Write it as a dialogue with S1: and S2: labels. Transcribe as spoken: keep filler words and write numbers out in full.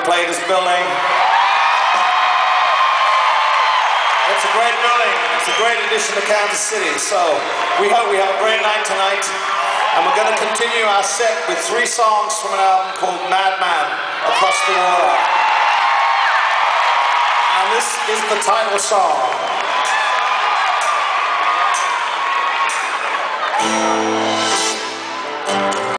S1: to play this building. It's a great building. It's a great addition to Kansas City. So we hope we have a great night tonight. And we're going to continue our set with three songs from an album called Madman, Across the Water. And this is the title song.